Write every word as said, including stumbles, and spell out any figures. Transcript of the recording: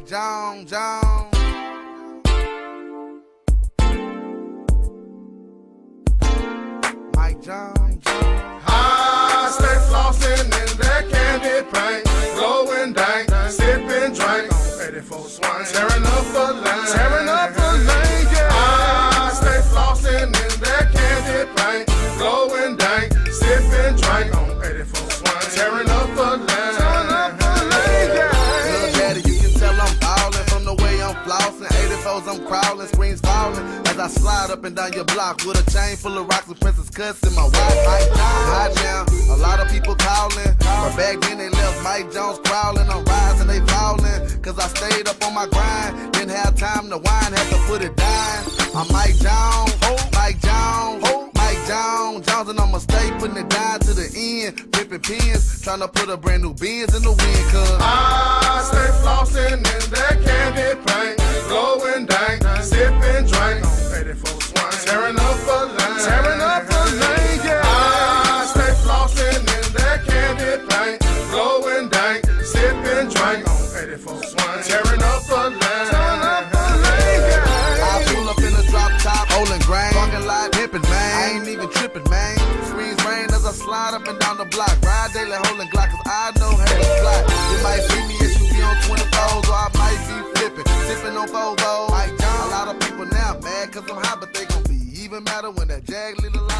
Mike Jones, Jones. Mike Jones, Jones. I stay flossing in that candy paint, blowing dank, sipping drink on eighty-four swing, tearing up a lane, tearing up a lane, yeah. I stay flossing in that candy paint, blowing dank, sipping drink on eighty-four swing, tearing up a lane, tearing up a lane, yeah. Little daddy, you can tell I'm ballin' from the way I'm flossing. eighty-fours I'm crawling, screens falling as I slide up and down your block with a chain full of rocks and Princess Cuts in my watch. Mike Jones, high down, a lot of people calling, but back then they left Mike Jones crawling. I'm rising, they falling, cause I stayed up on my grind. Didn't have time to whine, had to put it down. I'm Mike Jones, Mike Jones, Mike Jones, Jones, and I'ma stay putting it down to the end. Flipping pins, trying to put a brand new Benz in the wind, cause I stay flossing in that candy paint, blowing dank, sipping drink on eighty-four swing, tearing up a lane, tearing up a lane, yeah. I stay flossing in that candy paint, blowing dank, sipping drink on eighty-four swing, tearing up a lane, tearing up a lane, yeah. I pull up in a drop top, holding grain, parking lot, pimping, man. I ain't even tripping, man. Screens rain as I slide up and down the block. Ride daily, holding Glock, cause I know how to fly. You might see me as you be on twenty-fours, or I might be flipping, sipping on Fobos. Mike Jones, a lot of people now mad cause I'm hot, but they gon' be even madder when that Jag little